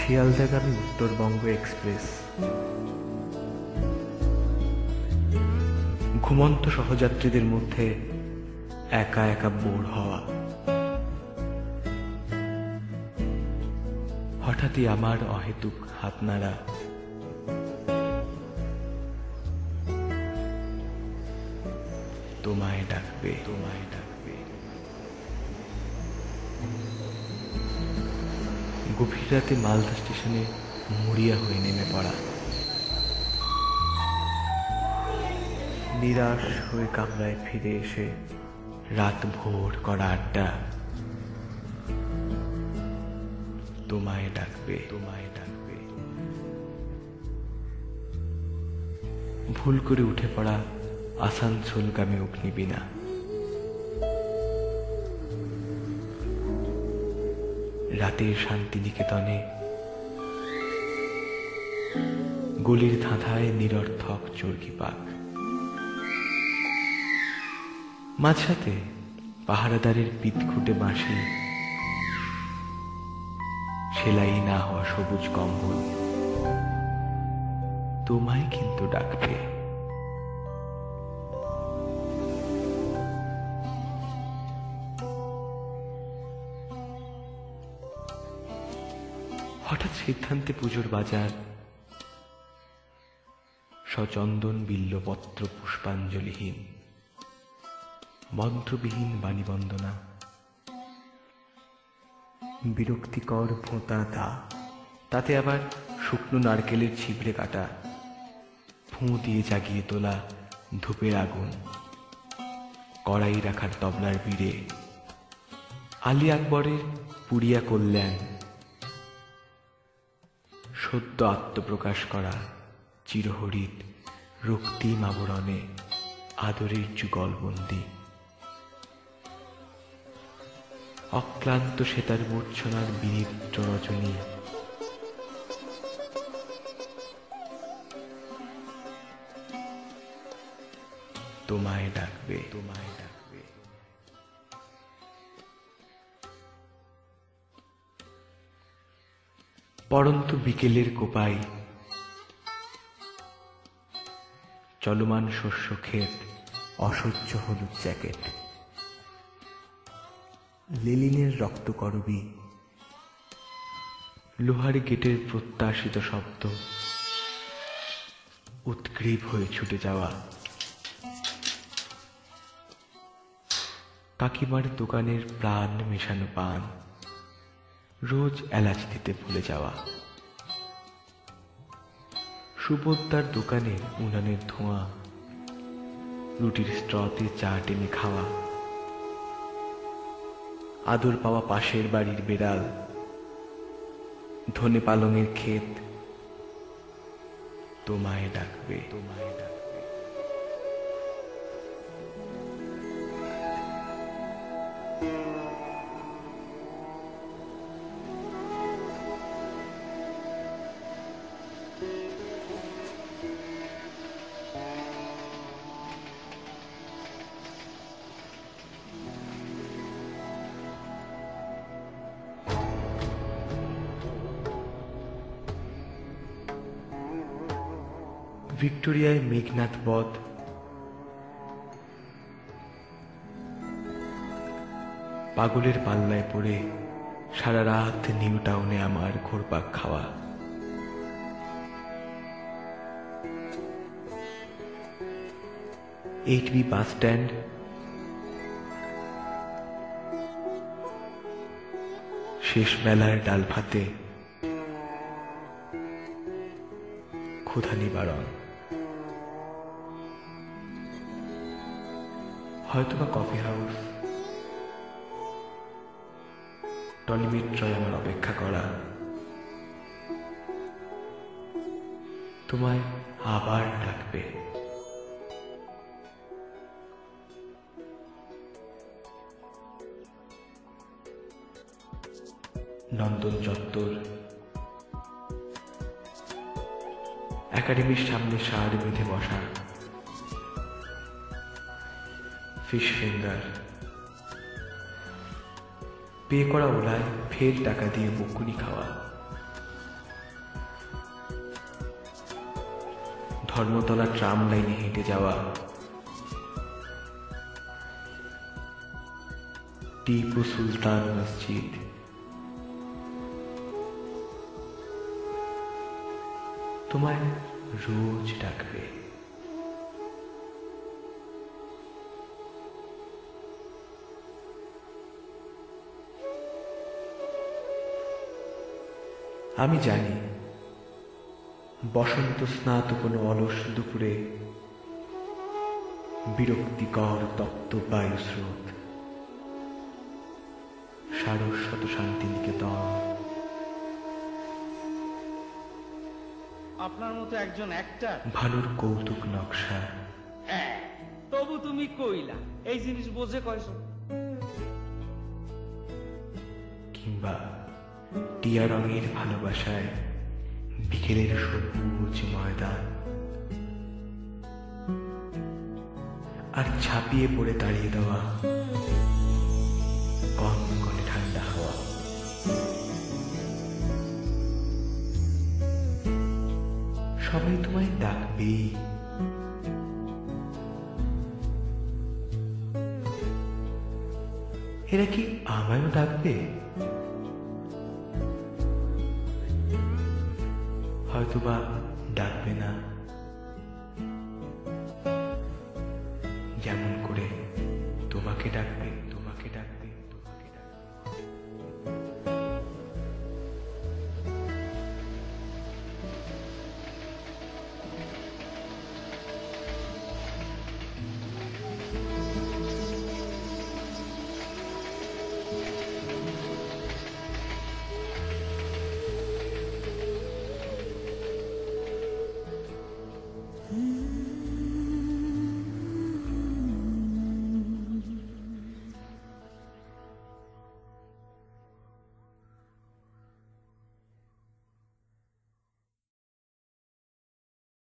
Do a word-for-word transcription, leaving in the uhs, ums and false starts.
শিয়ালদাগামী Uttarbanga express. ঘুমন্ত সহযাত্রীদের মধ্যে একা একা বোর হওয়া। হঠাৎই আমার অহেতুক হাত নাড়া। তোমায় ডাকবে, তোমায় ডাকবে। গভীর রাতে মালদা স্টেশনে মরিয়া হয়ে নেমে পড়া। নিরাশ হয়ে কামরায় ফিরে এসে রাত ভোর করা আড্ডা। তোমায় ডাকবে, তোমায় ডাকবে। ভুল করে উঠে পড়া আসানসোলগামী অগ্নিবীণা। রাতের শান্তিনিকেতনে গলির ধাঁধায় নিরর্থক চরকি পাক। মাঝরাতে পাহারাদারের পিতখুটে বাঁশি, সেলাই না হওয়া সবুজ কম্বল তোমায় কিন্তু ডাকবে। হঠাৎ সিদ্ধান্তে পুজোর বাজার, সচন্দন বিল্লপত্র পুষ্পাঞ্জলিহীন, মন্ত্রবিহীন বাণীবন্দনা, বিরক্তিকর ভোঁতা দা, তাতে আবার শুকনো নারকেলের ছিবড়ে কাটা, ফুঁ দিয়ে জাগিয়ে তোলা ধূপের আগুন, কড়াই রাখার তবলার বিড়ে, আলী আকবরের পুড়িয়া কল্যাণ, সদ্য আত্মপ্রকাশ করা চিরহরিত রক্তিম আবরণে আদরের যুগলবন্দি, অক্লান্ত সেতার মূর্ছনার বিনিদ্র রজনী, তোমায় ডাকবে, তোমায় ডাকবে। পড়ন্ত বিকেলের কোপাই, চলমান শস্য ক্ষেত, অসহ্য হলুদ জ্যাকেট, লেলিনের রক্তকরবী, লোহার গেটের প্রত্যাশিত শব্দ, উৎগ্রীব হয়ে ছুটে যাওয়া, কাকিমার দোকানের প্রাণ মেশানো পান, রোজ এলাচ দিতে ভুলে যাওয়া, সুবোদ্দার দোকানে উনানের ধোঁয়া, রুটির স্ট্রতে চা টেনে খাওয়া, আদর পাওয়া পাশের বাড়ির বেড়াল, ধনে পালঙের ক্ষেত তোমায় ডাকবে, তোমায় ডাকবে। ভিক্টোরিয়ায় মেঘনাথ বধ, পাগলের পাল্লায় পড়ে সারা রাত নিউ টাউনে আমার ঘোরপাক খাওয়া, এইট বি বাস স্ট্যান্ড, শেষ বেলার ডাল ভাতে ক্ষুধা নিবারণ, হয়তোবা কফি হাউস, টলিমিত্রয় আমার অপেক্ষা করা, তোমায় আবার ডাকবে। নন্দন চত্বর, একাডেমির সামনে সার বেঁধে বসা, ফিশ ফিঙ্গার, পে করা ওলায় ফের টাকা দিয়ে বকুনি খাওয়া, ধর্মতলা ট্রাম লাইনে হেঁটে যাওয়া, টিপু সুলতান মসজিদ, তোমায় রোজ ডাকবে। আমি জানি বসন্ত স্নাত কোনো অলস দুপুরে বিরক্তিকর তপ্ত বায়ু স্রোত, সারস্বত শান্তিনিকেতন। আপনার মতো একজন অ্যাক্টর, ভানুর কৌতুক নকশা, তবু তুমি কইলা এই জিনিস বোঝে কয়শ? কিংবা টিয়া রঙের ভালোবাসায় বিকেলের সবুজ ময়দান, আর ছাপিয়ে পড়ে দাঁড়িয়ে দেওয়া কনকনে ঠান্ডা হাওয়া। সবাই তোমায় ডাকবেই। এরা কি আমায়ও ডাকবে? হয়তোবা ডাকবে না।